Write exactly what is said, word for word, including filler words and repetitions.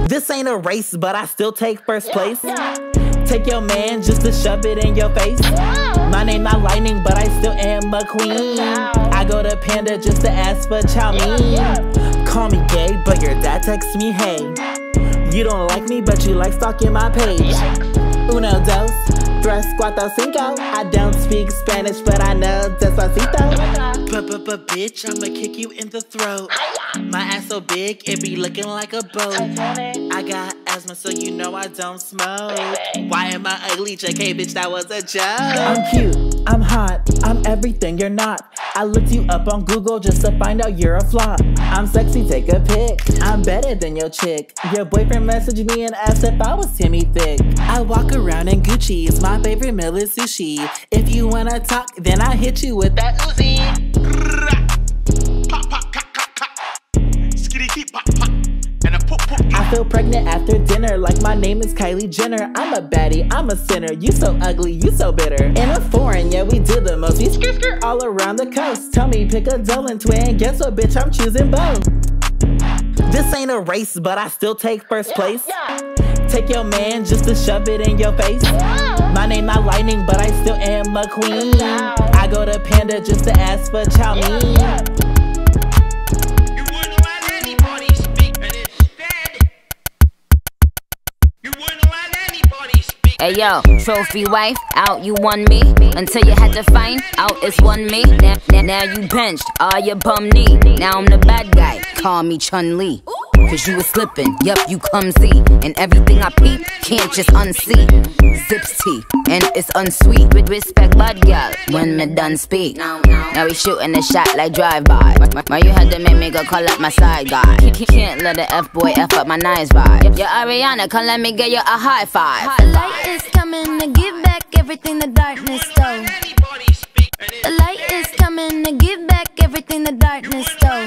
This ain't a race, but I still take first place. Take your man just to shove it in your face. My name not Lightning, but I still am a queen. I go to Panda just to ask for chow mein. Call me gay, but your dad texts me hey. You don't like me, but you like stalking my page. Uno, dos, tres, cuatro, cinco. I don't speak Spanish, but I know despacito. But bitch, I'ma kick you in the throat. My ass so big, it be looking like a boat. I got asthma, so you know I don't smoke. Why am I ugly? J K, bitch, that was a joke. I'm cute, I'm hot, I'm everything you're not. I looked you up on Google just to find out you're a flop. I'm sexy, take a pic. I'm better than your chick. Your boyfriend messaged me and asked if I was Timmy Thick. I walk around in Gucci's, my favorite meal is sushi. If you wanna talk, then I hit you with that Uzi. Pop, pop, cock, cock, cock. Skitty, keep, pop, pop. And a pop, pop. I feel pregnant after dinner like my name is Kylie Jenner. I'm a baddie, I'm a sinner. You so ugly, you so bitter. In a foreign, yeah, we do the most. We skirt skirt all around the coast. Tell me, pick a Dolan twin. Guess what, bitch, I'm choosing both. This ain't a race, but I still take first place. Take your man just to shove it in your face. My name not Lightning, but I still am a queen. I go to Panda just to ask for chow mein. You wouldn't let anybody speak, and instead you wouldn't let anybody speak. Hey yo, trophy wife, out you won me. Until you had to find out it's one me. Now, now, now you benched, all your bum knee. Now I'm the bad guy, call me Chun-Li. Cause you was slipping, yup, you clumsy. And everything I peep, can't just unsee. Zips tea, and it's unsweet. With respect, bud girl, when me done speak. Now we shooting a shot like drive-by. Why you had to make me go call up my side guy? Can't let the F-boy F up my nice vibe. Yo, Ariana, come let me get you a high five. The light is coming to give back everything the darkness stole. The light is coming to give back everything the darkness stole.